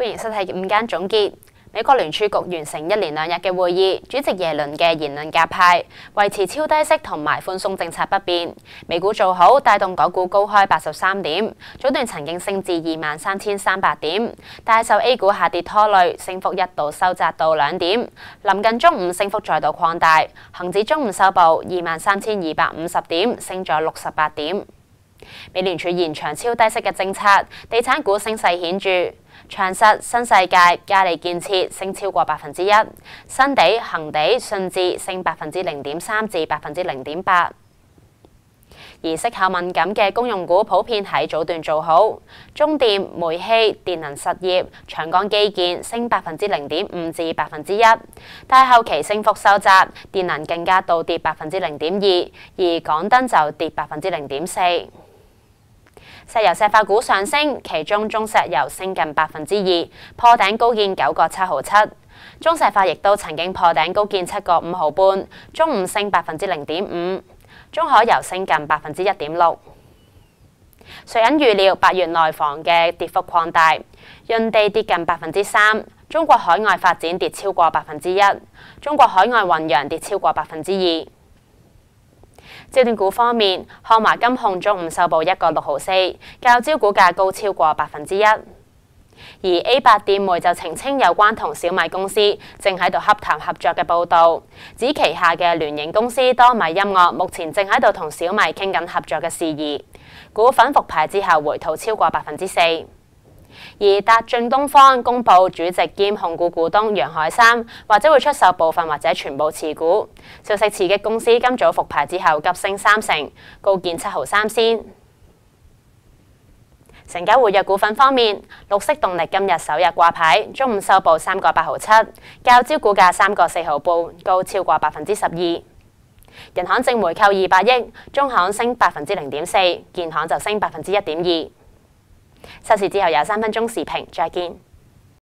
歡迎收睇午間總結。美國聯儲局完成1連2日嘅會議，主席耶倫嘅言論鴿派，維持超低息同埋寬鬆政策不變。美股做好，帶動港股高開83點，早段曾經升至23,300點，但係受 A 股下跌拖累，升幅一度收窄到2點。臨近中午升幅再度擴大，恒指中午收報23,250點，升咗68點。美聯儲延長超低息嘅政策，地產股升勢顯著。長實、新世界、嘉里建設升超過1%，新地、恒地、信置升0.3%至0.8%。而息口敏感嘅公用股普遍喺早段做好，中電、煤氣、電能實業、長江基建升0.5%至1%，但係後期升幅收窄，電能更加倒跌0.2%，而港燈就跌0.4%。石油石化股上升，其中中石油升近2%，破頂高見9個7毫7。中石化亦都曾經破頂高見7個5毫半，中午升0.5%。中海油升近1.6%。瑞銀預料8月內房嘅跌幅擴大，潤地跌近3%，中國海外發展跌超過1%，中國海外弘揚跌超過2%。焦點股方面，漢華金控中午收報1個6毫4，較招股價高超過1%。而 A8 電媒就澄清有關同小米公司正喺度洽談合作嘅報導，指旗下嘅聯營公司多米音樂目前正喺度同小米傾緊合作嘅事宜。股份復牌之後回吐超過4%。而達進東方公佈主席兼控股股東楊海三或者會出售部分或者全部持股，消息刺激公司今早復牌之後急升30%，高見7毫3仙。成交活躍股份方面，綠色動力今日首日掛牌，中午收報3個8毫7，較招股價3個4毫半，高超過12%。人行淨回購200億，中行升0.4%，建行就升1.2%。收市之後有3分鐘時評，再見。